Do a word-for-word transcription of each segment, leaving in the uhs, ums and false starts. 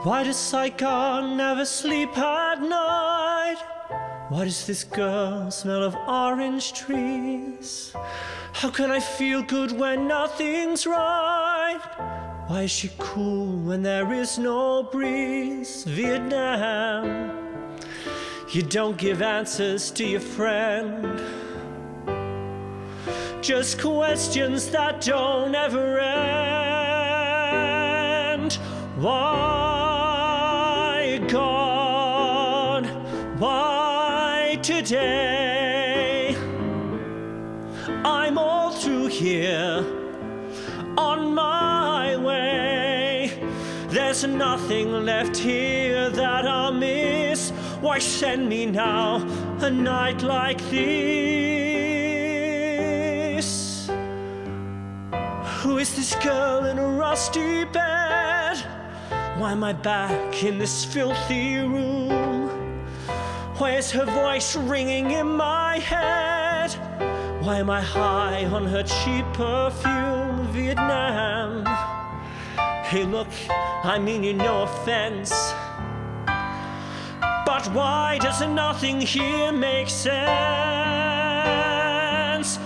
Why does Saigon never sleep at night? Why does this girl smell of orange trees? How can I feel good when nothing's right? Why is she cool when there is no breeze? Vietnam, you don't give answers to your friend, just questions that don't ever end. Why, God, why today? I'm all through here, on my way. There's nothing left here that I'll miss. Why send me now, a night like this? Who is this girl in a rusty bed? Why am I back in this filthy room? Where's her voice ringing in my head? Why am I high on her cheap perfume? Vietnam, hey look, I mean you no offense, but why does nothing here make sense?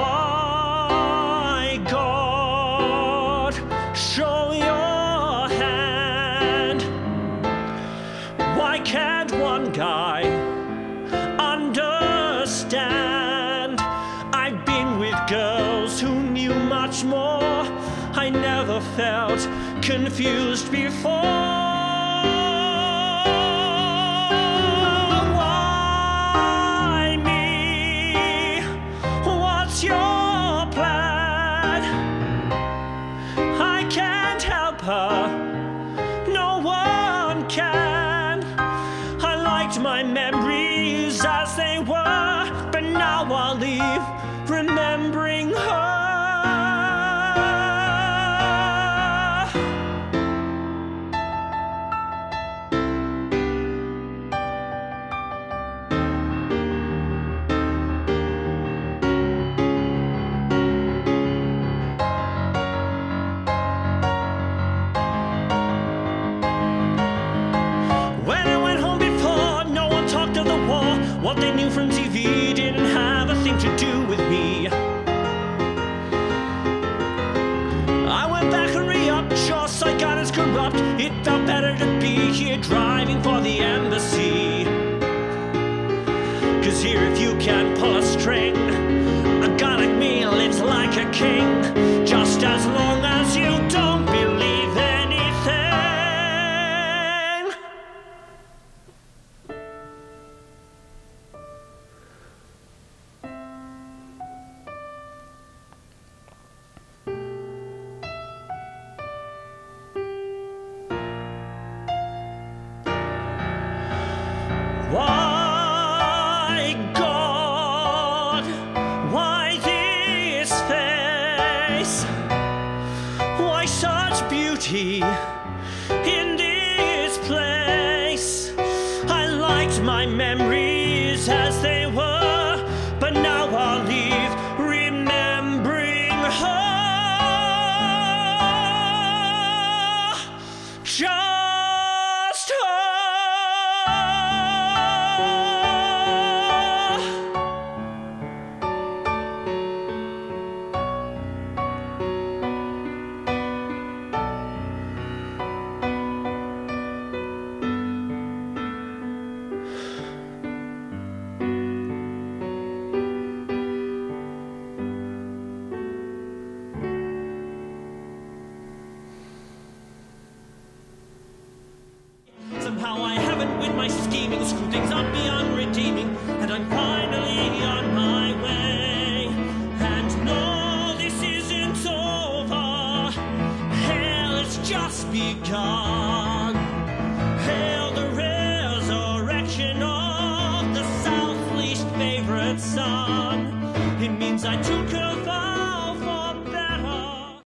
Why, God, show your hand? Why can't one guy understand? I've been with girls who knew much more. I never felt confused before. Why me? What's your plan? I can't help her, no one can. I liked my memories as they were, but now I'll leave remembering her. When I went home before, no one talked of the war. What they knew from T V didn't have a thing to do with me. I went back and re-upped, sure Saigon is corrupt. It felt better to be here driving for the embassy. Cause here if you can pull a string, a guy like me lives like a king. Just as long as you don't believe anything. Why, God, why this face? Why such beauty in this place? I liked my memories as they were, but now I'll leave remembering her. Just her. Somehow I haven't with my scheming, screwed things up beyond redeeming, and I'm finally on my way. And no, this isn't over. Hell, it's just begun. Hail the resurrection of the South's least favorite son. It means I took her